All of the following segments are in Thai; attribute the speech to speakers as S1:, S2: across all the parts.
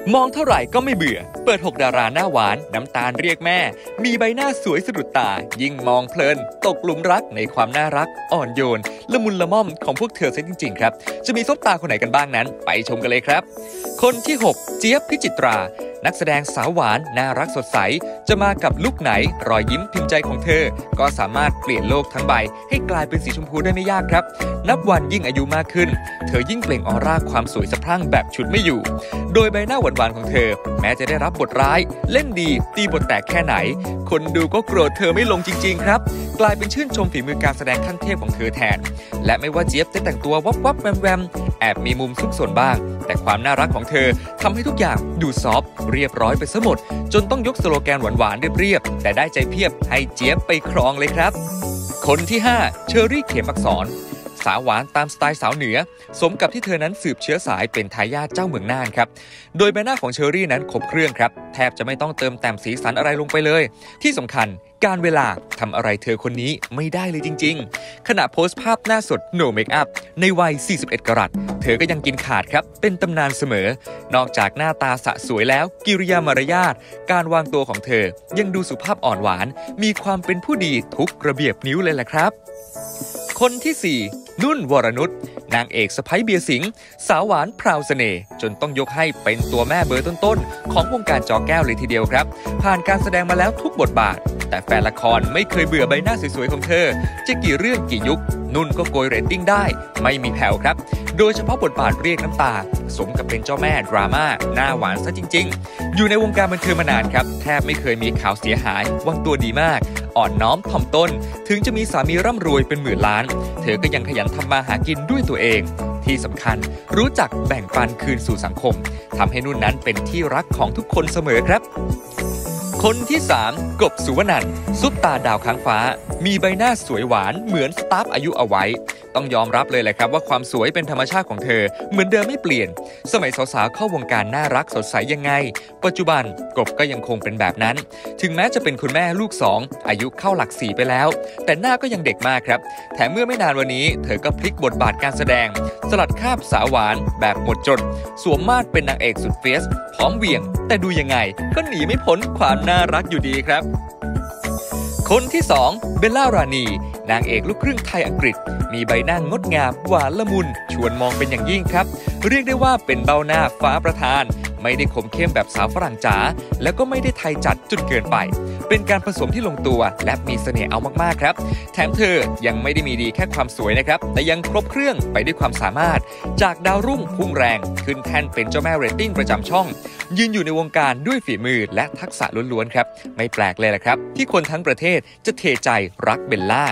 S1: มองเท่าไหร่ก็ไม่เบื่อเปิด6ดาราหน้าหวานน้ำตาลเรียกแม่มีใบหน้าสวยสะดุดตายิ่งมองเพลินตกหลุมรักในความน่ารักอ่อนโยนละมุนละม่อมของพวกเธอซะจริงๆครับจะมีซุปตาคนไหนกันบ้างนั้นไปชมกันเลยครับคนที่6เจี๊ยบพิจิตรานักแสดงสาวหวานน่ารักสดใสจะมากับลุคไหนรอยยิ้มพิมพ์ใจของเธอก็สามารถเปลี่ยนโลกทั้งใบให้กลายเป็นสีชมพูได้ไม่ยากครับนับวันยิ่งอายุมากขึ้นเธอยิ่งเปล่งออร่าความสวยสะพรั่งแบบฉุดไม่อยู่โดยใบหน้าหวานๆของเธอแม้จะได้รับบทร้ายเล่นดีตีบทแตกแค่ไหนคนดูก็โกรธเธอไม่ลงจริงๆครับกลายเป็นชื่นชมฝีมือการแสดงขั้นเทพของเธอแทนและไม่ว่าเจี๊ยบจะแต่งตัววับๆแวมๆแอบมีมุมซุกซนบ้างแต่ความน่ารักของเธอทำให้ทุกอย่างดูซอฟต์เรียบร้อยไปซะหมดจนต้องยกสโลแกนหวานๆเรียบๆแต่ได้ใจเพียบให้เจี๊ยบไปครองเลยครับคนที่5เชอรี่เขมอักษรสาวหวานตามสไตล์สาวเหนือสมกับที่เธอนั้นสืบเชื้อสายเป็นทายาทเจ้าเมืองน่านครับโดยใบหน้าของเชอรี่นั้นครบเครื่องครับแทบจะไม่ต้องเติมแต่งสีสันอะไรลงไปเลยที่สำคัญการเวลาทำอะไรเธอคนนี้ไม่ได้เลยจริงๆขณะโพสต์ภาพหน้าสด no make up ในวัย41 กรัตเธอก็ยังกินขาดครับเป็นตำนานเสมอนอกจากหน้าตาสะสวยแล้วกิริยามารยาทการวางตัวของเธอยังดูสุภาพอ่อนหวานมีความเป็นผู้ดีทุกระเบียบนิ้วเลยแหละครับคนที่4นุ่นวรนุชนางเอกสะใภ้เบียร์สิงห์สาวหวานพราวเสน่ห์จนต้องยกให้เป็นตัวแม่เบอร์ต้นๆของวงการจอแก้วเลยทีเดียวครับผ่านการแสดงมาแล้วทุกบทบาทแต่แฟนละครไม่เคยเบื่อใบหน้าสวยๆของเธอจะกี่เรื่องกี่ยุคนุ่นก็โกยเรตติ้งได้ไม่มีแผ่วครับโดยเฉพาะบทบาทเรียกน้ำตาสมกับเป็นเจ้าแม่ดราม่าหน้าหวานซะจริงๆอยู่ในวงการบันเทิงมานานครับแทบไม่เคยมีข่าวเสียหายวางตัวดีมากอ่อนน้อมถ่อมตนถึงจะมีสามีร่ำรวยเป็นหมื่นล้านเธอก็ยังขยันทำมาหากินด้วยตัวเองที่สำคัญรู้จักแบ่งปันคืนสู่สังคมทำให้นุ่นนั้นเป็นที่รักของทุกคนเสมอครับคนที่3กบสุวนันท์ซุปตาดาวค้างฟ้ามีใบหน้าสวยหวานเหมือนสตาร์ฟอายุเอาไว้ต้องยอมรับเลยแหละครับว่าความสวยเป็นธรรมชาติของเธอเหมือนเดิมไม่เปลี่ยนสมัยสาวๆเข้าวงการน่ารักสดใสยังไงปัจจุบันกบก็ยังคงเป็นแบบนั้นถึงแม้จะเป็นคุณแม่ลูก2อายุเข้าหลัก4ไปแล้วแต่หน้าก็ยังเด็กมากครับแถมเมื่อไม่นานวันนี้เธอก็พลิกบทบาทการแสดงสลัดคราบสาวหวานแบบหมดจดสวมมาดเป็นนางเอกสุดเฟียสพร้อมเหวี่ยงแต่ดูยังไงก็หนีไม่พ้นความน่ารักอยู่ดีครับคนที่2เบลล่ารานีนางเอกลูกครึ่งไทยอังกฤษมีใบหน้างดงามหวานละมุนชวนมองเป็นอย่างยิ่งครับเรียกได้ว่าเป็นเบ้าหน้าฟ้าประทานไม่ได้คมเข้มแบบสาวฝรั่งจ๋าแล้วก็ไม่ได้ไทยจัดจนเกินไปเป็นการผสมที่ลงตัวและมีเสน่ห์เอามากๆครับแถมเธอยังไม่ได้มีดีแค่ความสวยนะครับแต่ยังครบเครื่องไปด้วยความสามารถจากดาวรุ่งพุ่งแรงขึ้นแท่นเป็นเจ้าแม่เรตติ้งประจำช่องยืนอยู่ในวงการด้วยฝีมือและทักษะล้วนๆครับไม่แปลกเลยละครับที่คนทั้งประเทศจะเทใจรักเบลล่า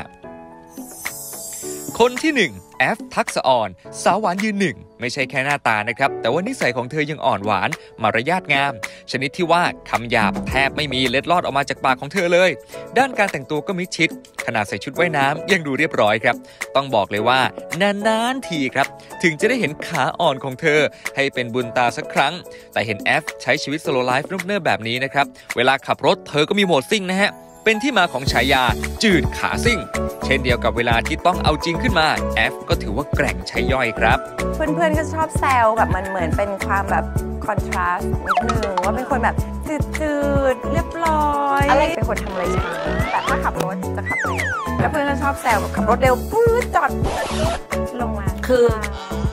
S1: คนที่1แอฟทักษะอ่อนสาวหวานยืนหนึ่งไม่ใช่แค่หน้าตานะครับแต่ว่านิสัยของเธอยังอ่อนหวานมารยาทงามชนิดที่ว่าคำหยาบแทบไม่มีเล็ดลอดออกมาจากปากของเธอเลยด้านการแต่งตัวก็มิดชิดขนาดใส่ชุดว่ายน้ำยังดูเรียบร้อยครับต้องบอกเลยว่านานๆทีครับถึงจะได้เห็นขาอ่อนของเธอให้เป็นบุญตาสักครั้งแต่เห็นแอฟใช้ชีวิตสโลว์ไลฟ์เนิบๆแบบนี้นะครับเวลาขับรถเธอก็มีโหมดซิ่งนะฮะเป็นที่มาของฉายาจืดขาซิ่งเช่นเดียวกับเวลาที่ต้องเอาจริงขึ้นมาแอฟก็ถือว่าแกร่งใช้ย่อยครับ
S2: เพื่อนๆก็ชอบแซวแบบมันเหมือนเป็นความแบบคอนทราสต์นิดนึงว่าเป็นคนแบบจืดๆเรียบร้อยอะไรเป็นคนทำอะไรช้าแต่ถ้าขับรถจะขับเร็วแล้วเพื่อนก็ชอบแซวแบบขับรถเร็วปื๊ดจอดลงมาคือ